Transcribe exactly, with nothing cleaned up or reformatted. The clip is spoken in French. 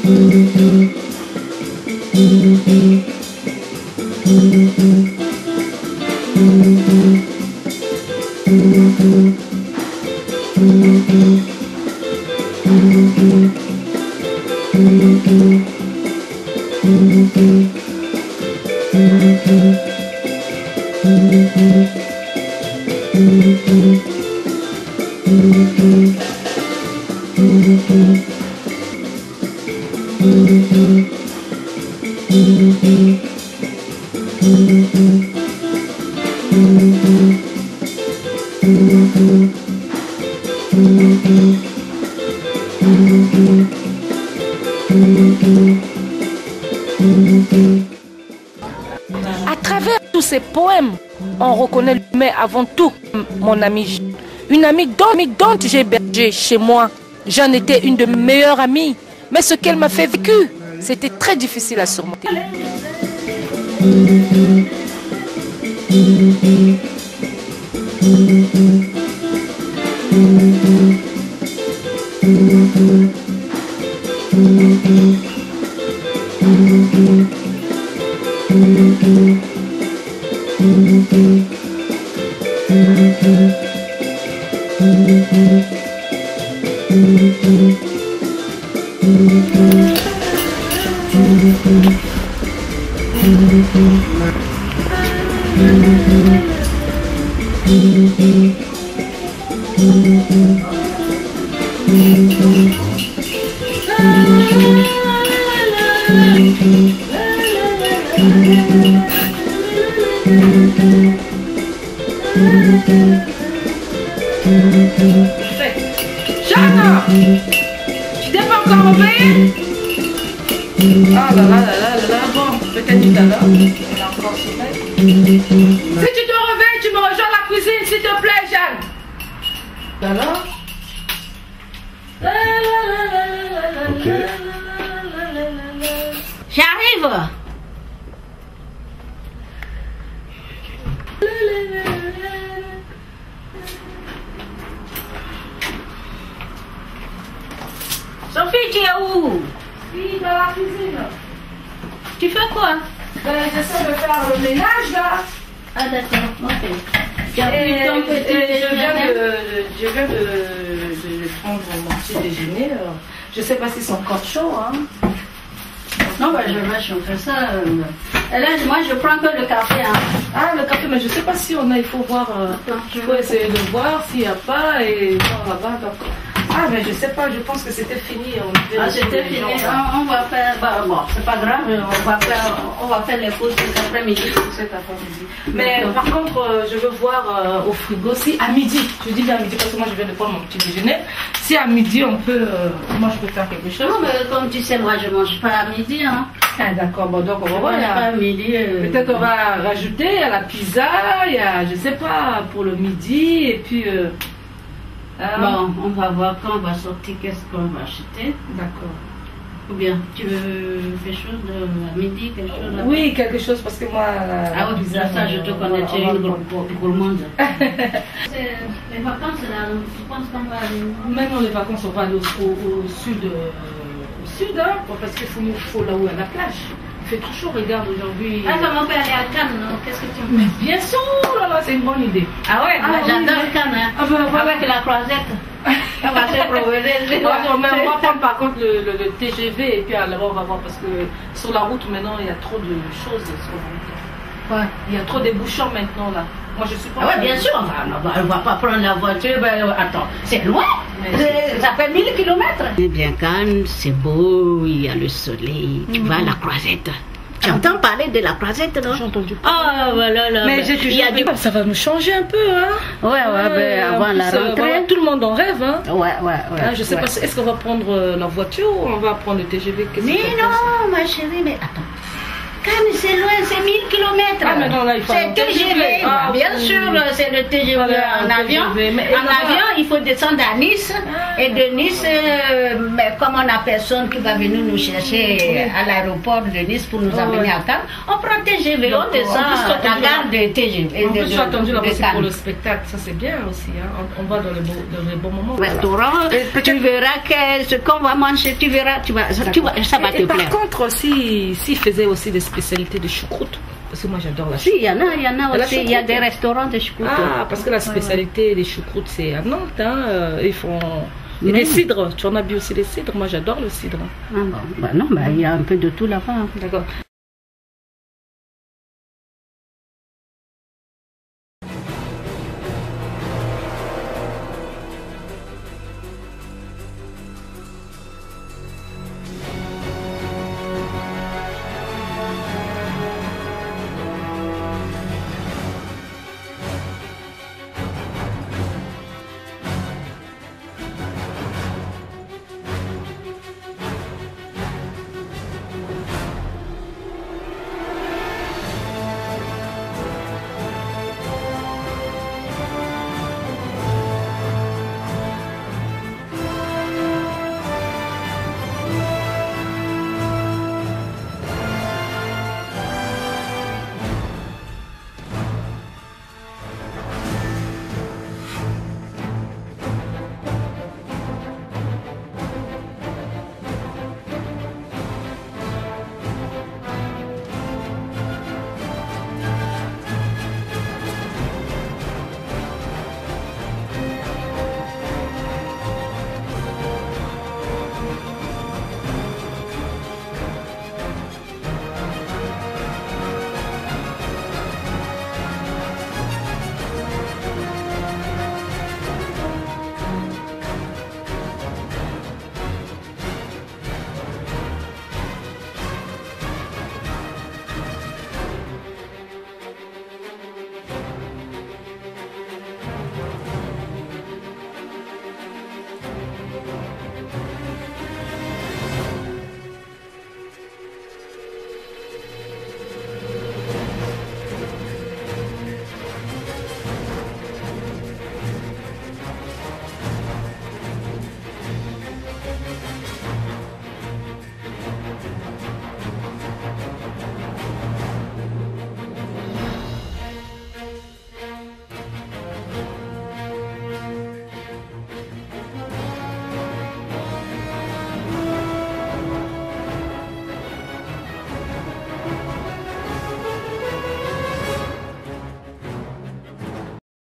À travers tous ces poèmes, on reconnaît mais avant tout mon amie. Une amie dont, dont j'ai hébergé chez moi. J'en étais une de mes meilleures amies. Mais ce qu'elle m'a fait vécu, c'était très difficile à surmonter. Jeanne, tu t'es pas encore réveillée? Ah là là là là là là, bon, peut-être tout à l'heure. Elle a encore sommeil. Si tu te réveilles, tu me rejoins à la cuisine, s'il te plaît, Jeanne. Alors? Ok. J'arrive. Sophie, tu es où? Oui, dans la cuisine. Tu fais quoi? Ben, j'essaie de faire le ménage là. Ah d'accord, ok. Tu as Et, pris ton petit et je viens, déjeuner? de, je viens de, de prendre mon petit déjeuner. Alors, je sais pas s'ils sont encore chauds. Hein. Non, bah, je vais chauffer ça. Euh... Et là, moi, je prends que le café. Hein. Ah, le café, mais je sais pas si on a, il faut voir. Euh, il faut essayer de voir s'il n'y a pas et voir là-bas. Donc, ah, mais je sais pas, je pense que c'était fini. On Ah, c'était fini. On, on va faire. Bah, bon, c'est pas grave. On va faire, on va faire les pauses cet après-midi. Cet après-midi. Mais par contre, euh, je veux voir euh, au frigo si à midi, je dis bien à midi parce que moi je viens de prendre mon petit déjeuner. Si à midi on peut, euh, moi je peux faire quelque chose. Non, mais comme tu sais, moi je mange pas à midi. Hein. Ah, d'accord, bon donc on va Je voir. mange il y a- pas à midi. euh. Peut-être on va rajouter à la pizza, il y a, je sais pas, pour le midi et puis. Euh, euh, Bon, on va voir quand on va sortir, qu'est-ce qu'on va acheter. D'accord. Ou bien, tu veux quelque chose de, à midi, quelque chose là-bas? Oui, quelque chose parce que moi. la- Ah la oui, pizza, ça, je te connais, tu es on va- une gour- gour- gourmande. Les vacances, là, je pense qu'on va aller. Maintenant les vacances, on va aller au, au, au sud, euh, au sud, hein, parce qu'il faut, faut là où il y a la plage. Il fait trop chaud, regarde aujourd'hui. Ah, comment on peut aller à Cannes, non? Qu'est-ce que tu Mais veux? bien sûr, là, là, c'est une bonne idée. Ah ouais, Ah moi, oui, j'adore mais- Cannes, hein. Ah ben, voilà. Avec la croisette. On va se promener. Ouais, non, mais on va prendre par contre le, le, le T G V et puis là-bas on va voir parce que sur la route maintenant il y a trop de choses sur la route. Ouais, il y a trop de bouchons maintenant là. Moi je suis pas. Ah ouais, bien sûr, on va, on va pas prendre la voiture. Ben, attends, c'est loin. Mais- Ça fait mille kilomètres. C'est bien Cannes, c'est beau, il y a le soleil. Tu vois la croisette. Tu entends parler de la croisette, non? J'ai entendu. Ah, voilà, là. Mais ben, j'ai il toujours y a du... dit, ça va nous changer un peu, hein. Ouais, ouais, ben, en avant plus, la euh, rentrée. voilà, tout le monde en rêve, hein. Ouais, ouais, ouais. Hein, je sais ouais. pas, est-ce qu'on va prendre euh, la voiture ou on va prendre le T G V? Qu'est-ce que Mais tu en penses? non, ma chérie, mais attends. Cannes, c'est loin, c'est mille kilomètres. Ah, mais non, là, il faut c'est T G V. Ah, bien oui. sûr, c'est le T G V voilà, en avion. T G V. Mais, en avion, il faut descendre à Nice. Ah, et de Nice, euh, mais comme on n'a personne qui va venir nous chercher oui. à l'aéroport de Nice pour nous oh, amener ouais. à Cannes, on prend T G V, donc, on descend à la gare de T G V. En plus, je suis attendu là aussi pour le spectacle. Ça, c'est bien aussi. Hein. On, on va dans les bons, dans les bons moments. Restaurant, tu verras que ce qu'on va manger, tu verras, tu vas, tu vas, ça va et, te et plaire. Par contre, s'ils si, si faisaient aussi des spécialités de choucroute, parce que moi j'adore la choucroute. Si, il y en a, il y en a aussi, il y a des restaurants de choucroute. Ah, parce que la spécialité ouais. des choucroutes, c'est à Nantes, hein, ils font... Et des cidres, tu en as bu aussi des cidres, moi j'adore le cidre. Ah bon, bah non, bah, il y a un peu de tout là-bas. D'accord.